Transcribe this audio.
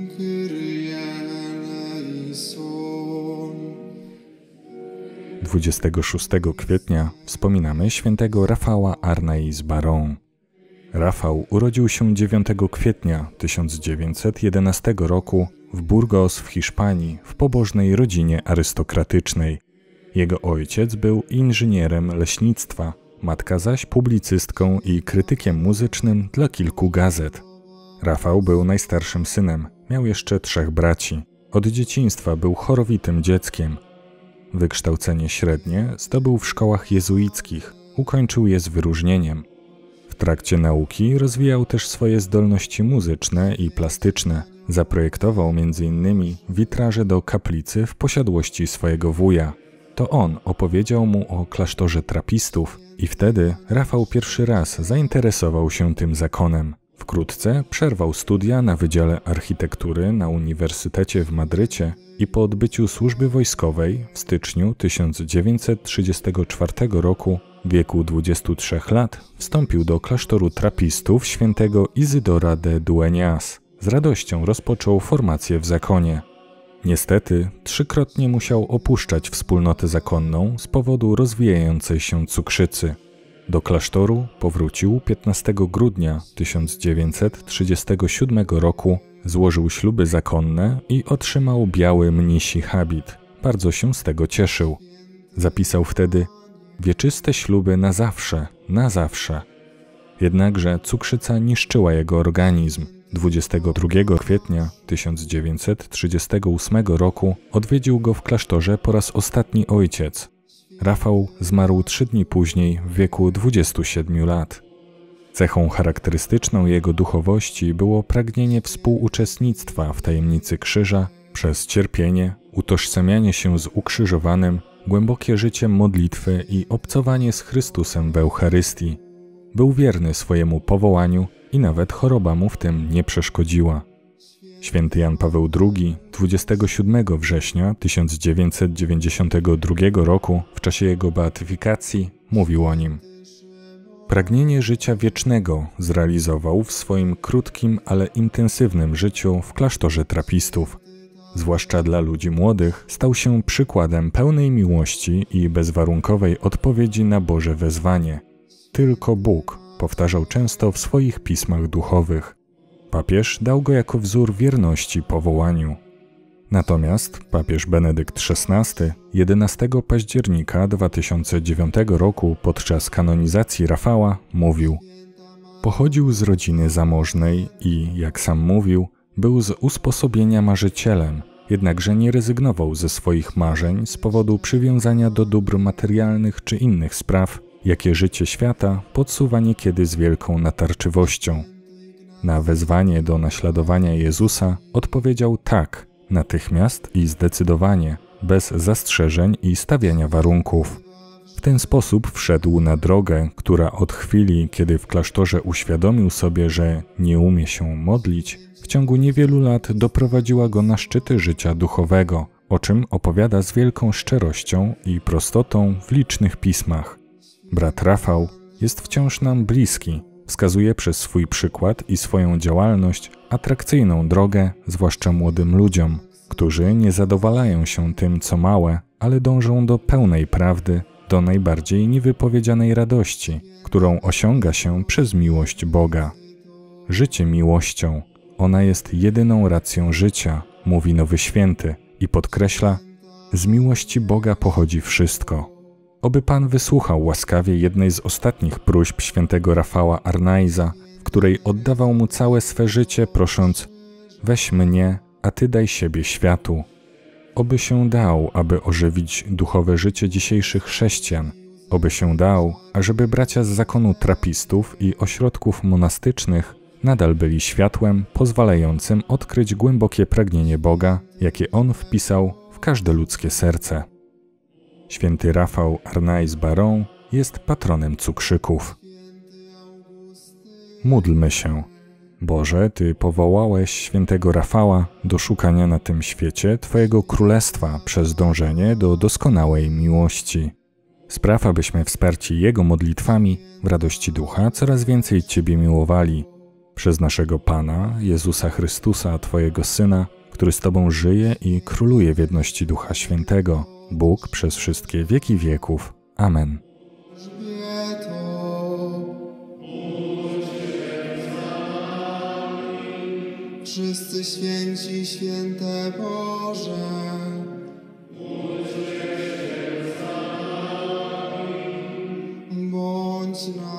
...26 kwietnia wspominamy świętego Rafała Arnaiz Baron. Rafał urodził się 9 kwietnia 1911 roku w Burgos w Hiszpanii w pobożnej rodzinie arystokratycznej. Jego ojciec był inżynierem leśnictwa, matka zaś publicystką i krytykiem muzycznym dla kilku gazet. Rafał był najstarszym synem, miał jeszcze 3 braci. Od dzieciństwa był chorowitym dzieckiem. Wykształcenie średnie zdobył w szkołach jezuickich, ukończył je z wyróżnieniem. W trakcie nauki rozwijał też swoje zdolności muzyczne i plastyczne. Zaprojektował m.in. witraże do kaplicy w posiadłości swojego wuja. To on opowiedział mu o klasztorze trapistów i wtedy Rafał pierwszy raz zainteresował się tym zakonem. Wkrótce przerwał studia na Wydziale Architektury na Uniwersytecie w Madrycie i po odbyciu służby wojskowej w styczniu 1934 roku w wieku 23 lat wstąpił do klasztoru trapistów świętego Izydora de Dueñas. Z radością rozpoczął formację w zakonie. Niestety 3-krotnie musiał opuszczać wspólnotę zakonną z powodu rozwijającej się cukrzycy. Do klasztoru powrócił 15 grudnia 1937 roku, złożył śluby zakonne i otrzymał biały mnisi habit. Bardzo się z tego cieszył. Zapisał wtedy: wieczyste śluby na zawsze, na zawsze. Jednakże cukrzyca niszczyła jego organizm. 22 kwietnia 1938 roku odwiedził go w klasztorze po raz ostatni ojciec. Rafał zmarł 3 dni później w wieku 27 lat. Cechą charakterystyczną jego duchowości było pragnienie współuczestnictwa w tajemnicy krzyża przez cierpienie, utożsamianie się z ukrzyżowanym, głębokie życie modlitwy i obcowanie z Chrystusem w Eucharystii. Był wierny swojemu powołaniu i nawet choroba mu w tym nie przeszkodziła. Święty Jan Paweł II 27 września 1992 roku w czasie jego beatyfikacji mówił o nim: pragnienie życia wiecznego zrealizował w swoim krótkim, ale intensywnym życiu w klasztorze trapistów. Zwłaszcza dla ludzi młodych stał się przykładem pełnej miłości i bezwarunkowej odpowiedzi na Boże wezwanie. Tylko Bóg, powtarzał często w swoich pismach duchowych. Papież dał go jako wzór wierności powołaniu. Natomiast papież Benedykt XVI 11 października 2009 roku podczas kanonizacji Rafała mówił: pochodził z rodziny zamożnej i, jak sam mówił, był z usposobienia marzycielem, jednakże nie rezygnował ze swoich marzeń z powodu przywiązania do dóbr materialnych czy innych spraw, jakie życie świata podsuwa niekiedy z wielką natarczywością. Na wezwanie do naśladowania Jezusa odpowiedział tak, natychmiast i zdecydowanie, bez zastrzeżeń i stawiania warunków. W ten sposób wszedł na drogę, która od chwili, kiedy w klasztorze uświadomił sobie, że nie umie się modlić, w ciągu niewielu lat doprowadziła go na szczyty życia duchowego, o czym opowiada z wielką szczerością i prostotą w licznych pismach. Brat Rafał jest wciąż nam bliski, wskazuje przez swój przykład i swoją działalność atrakcyjną drogę, zwłaszcza młodym ludziom, którzy nie zadowalają się tym, co małe, ale dążą do pełnej prawdy, do najbardziej niewypowiedzianej radości, którą osiąga się przez miłość Boga. Życie miłością, ona jest jedyną racją życia, mówi Nowy Święty i podkreśla: z miłości Boga pochodzi wszystko. Oby Pan wysłuchał łaskawie jednej z ostatnich próśb świętego Rafała Arnaiza, w której oddawał mu całe swe życie, prosząc: weź mnie, a Ty daj siebie światu. Oby się dał, aby ożywić duchowe życie dzisiejszych chrześcijan. Oby się dał, ażeby bracia z zakonu trapistów i ośrodków monastycznych nadal byli światłem pozwalającym odkryć głębokie pragnienie Boga, jakie On wpisał w każde ludzkie serce. Święty Rafał Arnaiz Baron jest patronem cukrzyków. Módlmy się. Boże, Ty powołałeś świętego Rafała do szukania na tym świecie Twojego Królestwa przez dążenie do doskonałej miłości. Spraw, abyśmy wsparci Jego modlitwami w radości ducha coraz więcej Ciebie miłowali. Przez naszego Pana, Jezusa Chrystusa, Twojego Syna, który z Tobą żyje i króluje w jedności Ducha Świętego, Bóg przez wszystkie wieki wieków. Amen. Wszyscy święci, święte Boże, bądź